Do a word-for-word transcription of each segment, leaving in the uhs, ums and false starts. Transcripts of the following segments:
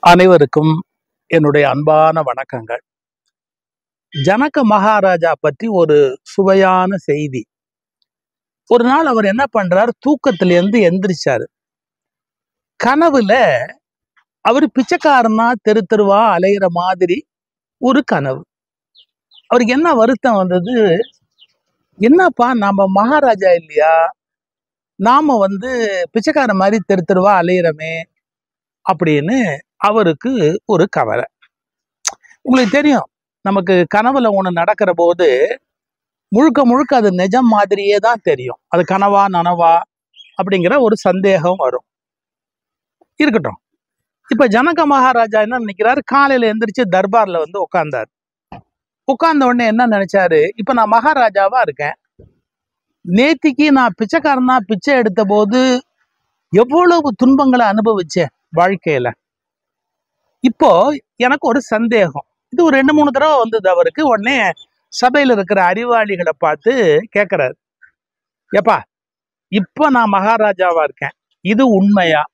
அனைவருக்கும் என்னுடைய அன்பான வணக்கங்கள். ஜனக மகாராஜா பற்றி ஒரு சுவையான செய்தி. ஒரு நாள் அவர் என்ன பண்றாரு, தூக்கத்திலிருந்து எந்திரிச்சாரு. கனவுல அவர் பிச்சைக்காரனா தெரு தெருவா அலையிற மாதிரி ஒரு கனவு. அவருக்கு என்ன வருத்தம் வந்தது, என்னப்பா நாம மகாராஜா இல்லையா, நாம வந்து பிச்சைக்கார மாதிரி தெரு தெருவா அலையிறமே அப்படின்னு அவருக்கு ஒரு கவலை. உங்களுக்கு தெரியும், நமக்கு கனவுல ஒண்ணு நடக்கிற போது முழுக்க முழுக்க அது நிஜம் மாதிரியே தான் தெரியும். அது கனவா நனவா அப்படிங்கிற ஒரு சந்தேகம் வரும். இருக்கட்டும். இப்ப ஜனக மகாராஜா என்ன நினைக்கிறாரு, காலையில எந்திரிச்சு தர்பார்ல வந்து உட்கார்ந்தாரு. உட்கார்ந்த உடனே என்ன நினைச்சாரு, இப்ப நான் மகாராஜாவா இருக்கேன். நேத்திக்கு நான் பிச்சைக்காரனா பிச்சை எடுத்த போது எவ்வளவு துன்பங்களை அனுபவிச்சேன் வாழ்க்கையில. இப்போ எனக்கு ஒரு சந்தேகம். இது ஒரு ரெண்டு மூணு தடவை வந்தது அவருக்கு. உடனே சபையில இருக்கிற அறிவாளிகளை பார்த்து கேட்கிறாரு, ஏப்பா இப்ப நான் மகாராஜாவா இருக்கேன், இது உண்மையா?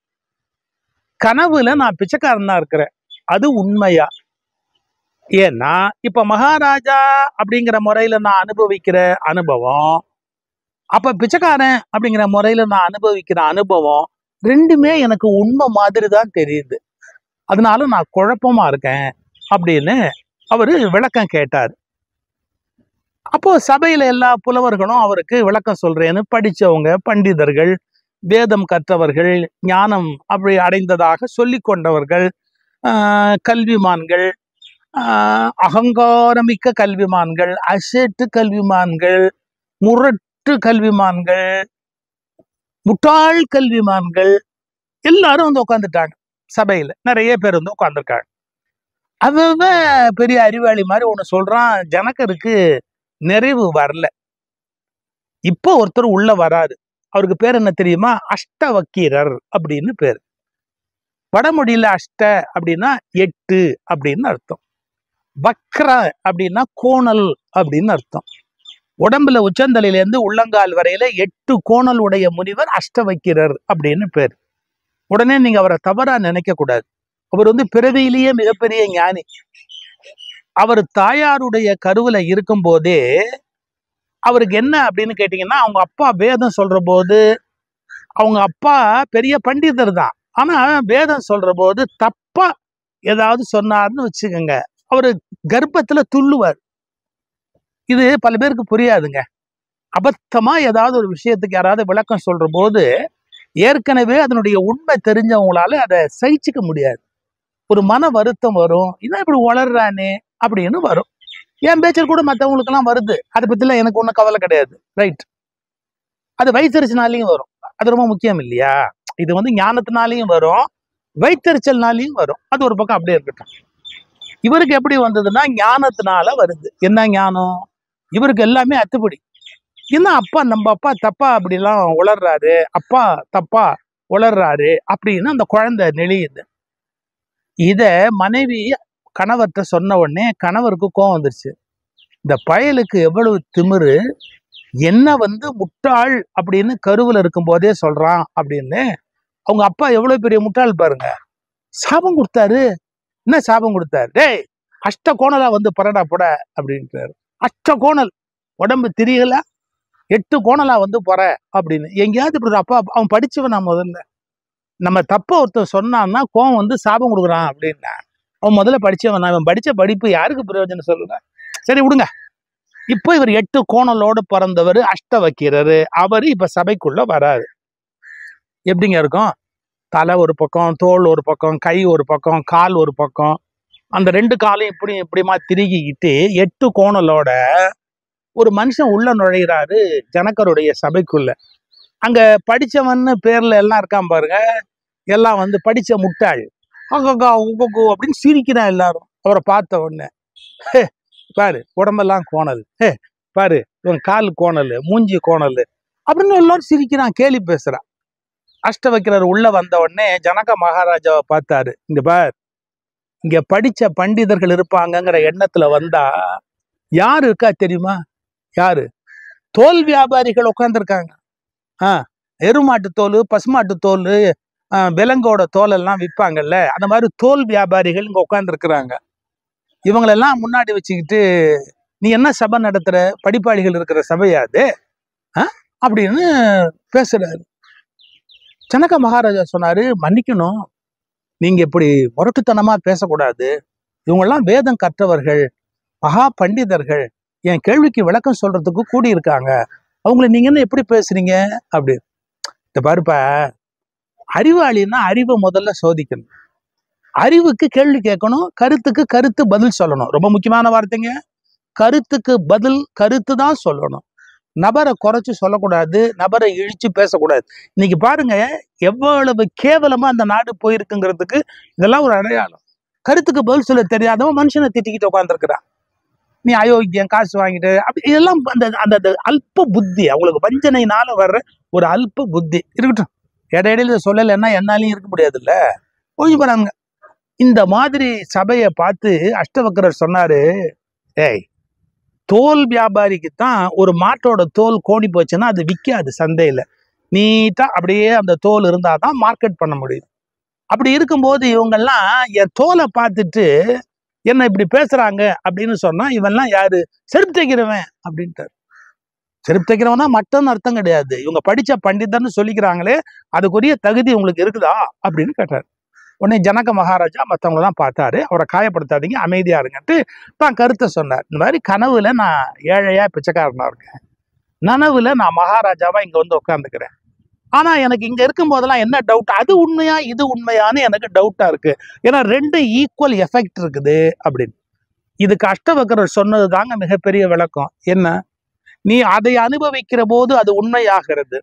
கனவுல நான் பிச்சைக்காரனா இருக்கிறேன், அது உண்மையா? ஏன்னா இப்ப மகாராஜா அப்படிங்கிற முறையில நான் அனுபவிக்கிற அனுபவம், அப்ப பிச்சைக்காரன் அப்படிங்கிற முறையில நான் அனுபவிக்கிற அனுபவம் ரெண்டுமே எனக்கு உண்மை மாதிரி தான் தெரியுது. அதனால நான் குழப்பமா இருக்கேன் அப்படின்னு அவரு விளக்கம் கேட்டார். அப்போ சபையில எல்லா புலவர்களும் அவருக்கு விளக்கம் சொல்றேன்னு, படிச்சவங்க, பண்டிதர்கள், வேதம் கற்றவர்கள், ஞானம் அப்படி அடைந்ததாக சொல்லி கொண்டவர்கள், ஆஹ் கல்விமான்கள், ஆஹ் அகங்காரமிக்க கல்விமான்கள், அசட்டு கல்விமான்கள், முரட்டு கல்விமான்கள், முட்டாள் கல்விமான்கள் எல்லாரும் வந்து உட்காந்துட்டாங்க. சபையில நிறைய பேர் வந்து உட்காந்துருக்காங்க. அவன் பெரிய அறிவாளி மாதிரி ஒண்ணு சொல்றான், ஜனகருக்கு நிறைவு வரல. இப்போ ஒருத்தர் உள்ள வராரு. அவருக்கு பேர் என்ன தெரியுமா? அஷ்டவக்கீரர் அப்படின்னு பேர். வடமொழியில அஷ்ட அப்படின்னா எட்டு அப்படின்னு அர்த்தம். வக்ர அப்படின்னா கோணல் அப்படின்னு அர்த்தம். உடம்புல உச்சந்தலையில இருந்து உள்ளங்கால் வரையில எட்டு கோணல் உடைய முனிவர் அஷ்டவக்கீரர் அப்படின்னு பேர். உடனே நீங்க அவரை தவறா நினைக்க கூடாது. அவர் வந்து பிறவியிலேயே மிகப்பெரிய ஞானி. அவர் தாயாருடைய கருவுல இருக்கும் போதே அவருக்கு என்ன அப்படின்னு கேட்டீங்கன்னா, அவங்க அப்பா வேதம் சொல்ற போது, அவங்க அப்பா பெரிய பண்டிதர் தான், ஆனா வேதம் சொல்ற போது தப்பா ஏதாவது சொன்னார்னு வச்சுக்கோங்க, அவரு கர்ப்பத்துல துள்ளுவார். இது பல பேருக்கு புரியாதுங்க. அபத்தமா ஏதாவது ஒரு விஷயத்துக்கு யாராவது விளக்கம் சொல்ற போது ஏற்கனவே அதனுடைய உண்மை தெரிஞ்சவங்களால அதை சகிச்சுக்க முடியாது. ஒரு மன வருத்தம் வரும், இதான் இப்படி வளர்றானே அப்படின்னு வரும். என் பேச்சல் கூட மற்றவங்களுக்கு எல்லாம் வருது, அதை பத்திலாம் எனக்கு ஒன்றும் கவலை கிடையாது. ரைட், அது வயிற்றுச்சல்னாலையும் வரும். அது ரொம்ப முக்கியம் இல்லையா? இது வந்து ஞானத்தினாலையும் வரும், வயிற்றுச்சல்னாலையும் வரும். அது ஒரு பக்கம் அப்படியே இருக்கட்டும். இவருக்கு எப்படி வந்ததுன்னா ஞானத்தினால வருது. என்ன ஞானம்? இவருக்கு எல்லாமே அத்துப்படி. என்ன அப்பா, நம்ம அப்பா தப்பா அப்படிலாம் உளர்றாரு, அப்பா தப்பா உளர்றாரு அப்படின்னு அந்த குழந்தை நெளியுது. இத மனைவி கணவர்கிட்ட சொன்ன உடனே கணவருக்கு கோவம் வந்துருச்சு. இந்த பயலுக்கு எவ்வளவு திமிரு, என்ன வந்து முட்டாள் அப்படின்னு கருவுல இருக்கும் போதே சொல்றான் அப்படின்னு. அவங்க அப்பா எவ்வளவு பெரிய முட்டாள் பாருங்க. சாபம் கொடுத்தாரு. என்ன சாபம் கொடுத்தாரு? டேய் அஷ்ட கோணலா வந்து பரடா போட அப்படின்றாரு. அஷ்ட கோணல் உடம்பு திரியல, எட்டு கோணலா வந்து போற அப்படின்னு. எங்கேயாவது இப்படி அப்பா அவன் படிச்சவன், நான் முதல்ல நம்ம தப்ப ஒருத்தர் சொன்னான்னா கோவம் வந்து சாபம் கொடுக்குறான் அப்படின்னா, அவன் முதல்ல படிச்சவன். அவன் படிச்ச படிப்பு யாருக்கு பிரயோஜனம் சொல்லுங்க? சரி விடுங்க. இப்போ இவர் எட்டு கோணலோடு பிறந்தவர் அஷ்டவக்கீரர். அவர் இப்ப சபைக்குள்ள வராரு. எப்படிங்க இருக்கும்? தலை ஒரு பக்கம், தோல் ஒரு பக்கம், கை ஒரு பக்கம், கால் ஒரு பக்கம், அந்த ரெண்டு காலையும் இப்படி இப்படிமா திருகிக்கிட்டு எட்டு கோணலோட ஒரு மனுஷன் உள்ள நுழைகிறாரு ஜனகருடைய சபைக்குள்ள. அங்க படிச்சவன்னு பேர்ல எல்லாம் இருக்கான் பாருங்க, எல்லாம் வந்து படிச்ச முட்டாள். அககா உககு அப்படின்னு சிரிக்கிறான் எல்லாரும் அவரை பார்த்த உடனே. ஹே பாரு உடம்பெல்லாம் கோணல், ஹே பாரு இவன் கால் கோணல், மூஞ்சி கோணல் அப்படின்னு எல்லாரும் சிரிக்கிறான், கேலி பேசுறான். அஷ்டவக்கீரர் உள்ள வந்த உடனே ஜனக மகாராஜாவை பார்த்தாரு. இங்க பார், இங்க படிச்ச பண்டிதர்கள் இருப்பாங்கங்கிற எண்ணத்துல வந்தா யாரு இருக்கா தெரியுமா? யாரு? தோல் வியாபாரிகள் உட்கார்ந்துருக்காங்க. ஆஹ் எருமாட்டு தோல், பசுமாட்டு தோல், விலங்கோட தோலெல்லாம் விற்பாங்கல்ல, அந்த மாதிரி தோல் வியாபாரிகள் இங்க உட்கார்ந்து இருக்கிறாங்க. இவங்களெல்லாம் முன்னாடி வச்சுக்கிட்டு நீ என்ன சபை நடத்துற, படிப்பாளிகள் இருக்கிற சபையாது அப்படின்னு பேசுறாரு. ஜனக மகாராஜா சொன்னாரு, மன்னிக்கணும், நீங்க இப்படி முரட்டுத்தனமா பேசக்கூடாது. இவங்கெல்லாம் வேதம் கற்றவர்கள், மகா பண்டிதர்கள், என் கேள்விக்கு விளக்கம் சொல்றதுக்கு கூடி இருக்காங்க. அவங்களை நீங்க என்ன எப்படி பேசுறீங்க அப்படி? இந்த பாருப்பா, அறிவாளின்னா அறிவை முதல்ல சோதிக்கணும், அறிவுக்கு கேள்வி கேட்கணும், கருத்துக்கு கருத்து பதில் சொல்லணும். ரொம்ப முக்கியமான வார்த்தைங்க, கருத்துக்கு பதில் கருத்து தான் சொல்லணும். நபரை குறைச்சு சொல்லக்கூடாது, நபரை இழிச்சு பேசக்கூடாது. இன்னைக்கு பாருங்க எவ்வளவு கேவலமா அந்த நாடு போயிருக்குங்கிறதுக்கு இதெல்லாம் ஒரு அடையாளம். கருத்துக்கு பதில் சொல்ல தெரியாதவன் மனுஷனை திட்டிக்கிட்டு உட்காந்துருக்கிறான். நீ அயோக்கியம், காசு வாங்கிட்டு, அப்படி இதெல்லாம் அந்த அந்த அல்ப புத்தி, அவங்களுக்கு வஞ்சனையினால வர்ற ஒரு அல்ப புத்தி இருக்கட்டும். இடையிடையில சொல்லலைன்னா என்னாலையும் இருக்க முடியாது இல்ல, கொஞ்சம் போறாங்க. இந்த மாதிரி சபையை பார்த்து அஷ்டவக்கரர் சொன்னாரு, ஏய், தோல் வியாபாரிக்கு தான் ஒரு மாட்டோட தோல் கோணி போச்சுன்னா அது விற்காது சந்தையில, நீட்டா அப்படியே அந்த தோல் இருந்தாதான் மார்க்கெட் பண்ண முடியும். அப்படி இருக்கும்போது இவங்கெல்லாம் என் தோலை பார்த்துட்டு என்ன இப்படி பேசுறாங்க அப்படின்னு சொன்னா, இவன்லாம் யாரு, செருப்பு தைக்கிறவன் அப்படின்ட்டார். செருப்பு தைக்கிறவனா மட்டும் அர்த்தம் கிடையாது, இவங்க படிச்ச பண்டிதர்னு சொல்லிக்கிறாங்களே, அதுக்குரிய தகுதி உங்களுக்கு இருக்குதா அப்படின்னு கேட்டார். உடனே ஜனக மகாராஜா மற்றவங்களெல்லாம் பார்த்தாரு, அவரை காயப்படுத்தாதீங்க, அமைதியா இருங்கன்ட்டு தான் கருத்தை சொன்னார். இந்த மாதிரி கனவுல நான் ஏழையா பிச்சைக்காரனா இருக்கேன், நனவுல நான் மகாராஜாவா இங்க வந்து உட்காந்துக்கிறேன். ஆனா எனக்கு இங்க இருக்கும் போதெல்லாம் என்ன டவுட், அது உண்மையா இது உண்மையான்னு எனக்கு டவுட்டா இருக்கு. ஏன்னா ரெண்டு ஈக்குவல் எஃபெக்ட் இருக்குது அப்படின்னு. இதுக்கு அஷ்டவக்கரர் சொன்னது தாங்க மிகப்பெரிய விளக்கம். என்ன, நீ அதை அனுபவிக்கிற போது அது உண்மையாகிறது,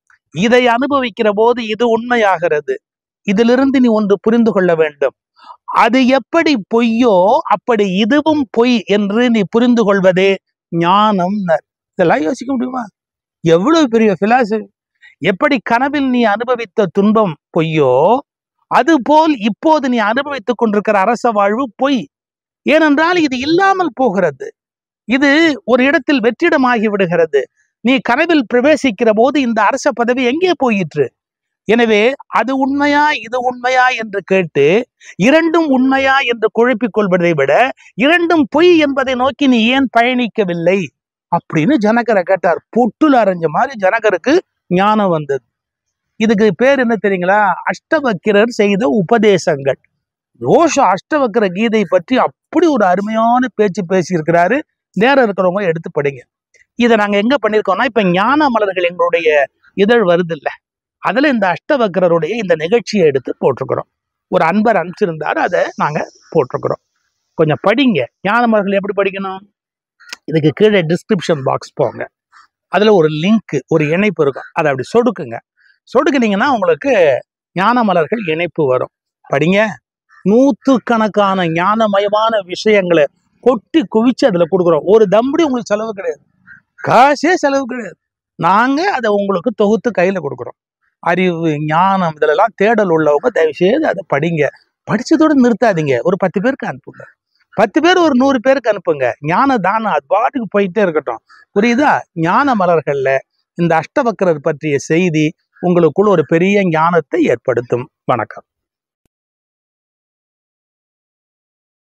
இதை அனுபவிக்கிற போது இது உண்மையாகிறது. இதிலிருந்து நீ ஒன்று புரிந்து கொள்ள வேண்டும், அது எப்படி பொய்யோ அப்படி இதுவும் பொய் என்று நீ புரிந்து கொள்வதே ஞானம். இதெல்லாம் யோசிக்க முடியுமா? எவ்வளவு பெரிய பிலாசபி. எப்படி கனவில் நீ அனுபவித்த துன்பம் பொய்யோ, அது போல் இப்போது நீ அனுபவித்துக் கொண்டிருக்கிற அரச வாழ்வு பொய். ஏனென்றால் இது இல்லாமல் போகிறது, இது ஒரு இடத்தில் வெற்றிடமாகி விடுகிறது. நீ கனவில் பிரவேசிக்கிற போது இந்த அரச பதவி எங்கே போயிற்று? எனவே அது உண்மையா இது உண்மையா என்று கேட்டு இரண்டும் உண்மையா என்று குழப்பிக் கொள்வதை விட இரண்டும் பொய் என்பதை நோக்கி நீ ஏன் பயணிக்கவில்லை அப்படின்னு ஜனகரை கேட்டார். பொட்டுல அரைஞ்ச மாதிரி ஜனகருக்கு ஞானம் வந்தது. இதுக்கு பேர் என்ன தெரியுங்களா? அஷ்டவக்கிரர் செய்த உபதேசங்கள். ரோஷ அஷ்டவக்கிர கீதை பற்றி அப்படி ஒரு அருமையான பேச்சு பேசி இருக்கிறாரு. நேரம் இருக்கிறவங்க எடுத்து படிங்க. இதை நாங்க எங்க பண்ணிருக்கோம்னா, இப்ப ஞான மலர்கள் எங்களுடைய இதழ் வருது இல்ல, அதுல இந்த அஷ்டவக்கரருடைய இந்த நிகழ்ச்சியை எடுத்து போட்டிருக்கிறோம். ஒரு அன்பர் அனுப்பிச்சிருந்தாரு, அதை நாங்க போட்டிருக்கிறோம். கொஞ்சம் படிங்க. ஞான மலர்கள் எப்படி படிக்கணும்? இதுக்கு கீழே டிஸ்கிரிப்ஷன் பாக்ஸ் போங்க, அதுல ஒரு லிங்க், ஒரு இணைப்பு இருக்கும், அதை அப்படி சொடுக்குங்க. சொடுக்குனீங்கன்னா உங்களுக்கு ஞான மலர்கள் இணைப்பு வரும். படிங்க. நூற்று கணக்கான ஞானமயமான விஷயங்களை கொட்டி குவிச்சு அதுல கொடுக்குறோம். ஒரு தம்படி உங்களுக்கு செலவு கிடையாது, காசே செலவு கிடையாது. நாங்க அதை உங்களுக்கு தொகுத்து கையில கொடுக்குறோம். அறிவு, ஞானம், இதெல்லாம் தேடல் உள்ளவங்க தயவு செய்து அதை படிங்க. படிச்சதோட நிறுத்தாதீங்க, ஒரு பத்து பேருக்கு அனுப்புங்க, பத்து பேர் ஒரு நூறு பேருக்கு அனுப்புங்க. ஞான தானம் அது பாட்டுக்கு போயிட்டே இருக்கட்டும். புரியுதா? ஞான மலர்கள்ல இந்த அஷ்டவக்கரர் பற்றிய செய்தி உங்களுக்குள்ள ஒரு பெரிய ஞானத்தை ஏற்படுத்தும். வணக்கம்.